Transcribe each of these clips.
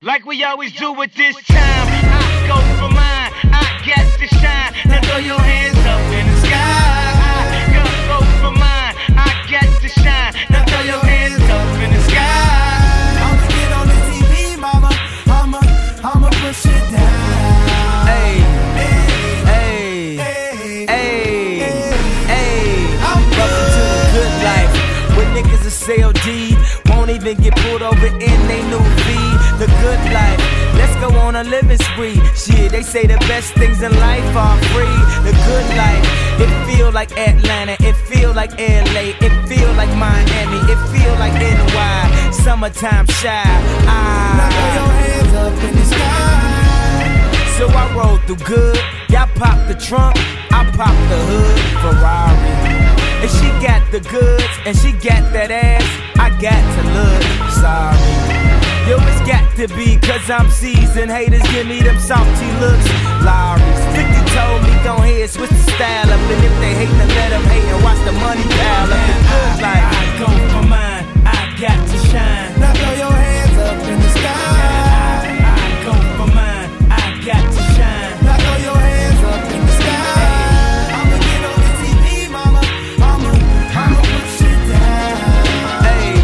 Like we always do at this time, I go for mine, I get to shine. Now throw your hands up in the sky. I go for mine, I get to shine. Now throw your hands up in the sky. I'ma get on the TV, mama. I'ma push it down. Hey, hey, hey, hey. Welcome to the good life, where niggas is COD, won't even get pulled over in they new V. The good life, let's go on a living spree. Shit, they say the best things in life are free. The good life, it feel like Atlanta, it feel like LA, it feel like Miami, it feel like NY, summertime shy. Now throw your hands up in the sky. So I roll through good, y'all pop the trunk, I pop the hood, Ferrari. And she got the goods, and she got that ass, I got to look sorry. Yo, it's got to be, cause I'm seasoned. Haters give me them salty looks. Lowry's 50 told me, go ahead, switch the style up. And if they hate, then let them hate and watch the money pile up. The good life, I go for mine, I got to shine. Now throw your hands up in the sky. I go for mine, I got to shine. Now throw your hands up in the sky. I'ma get on the TV, mama. I'ma push it down. Hey,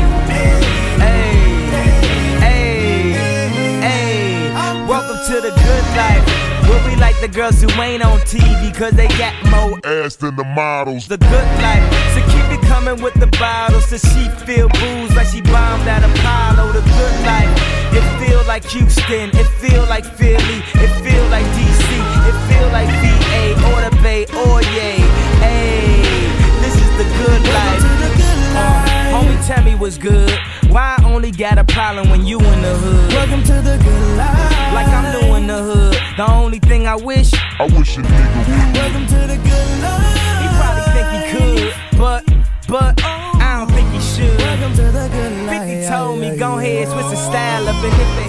welcome to the good life, where we like the girls who ain't on TV, cause they got more ass than the models. The good life, so keep it coming with the bottles, so she feel booze like she bombed at Apollo. The good life, it feel like Houston, it feel like Philly, it feel like DC, it feel like VA, or the Bay, or yay. Hey, this is the good life. Homie, tell me what's good. Why I only got a problem when you in the hood? Welcome to the good life. Like I'm doing the hood. The only thing I wish a nigga would. Welcome to the good life. He probably think he could, but I don't think he should. Welcome to the good life. 50 told me, go ahead, switch the style up, and if they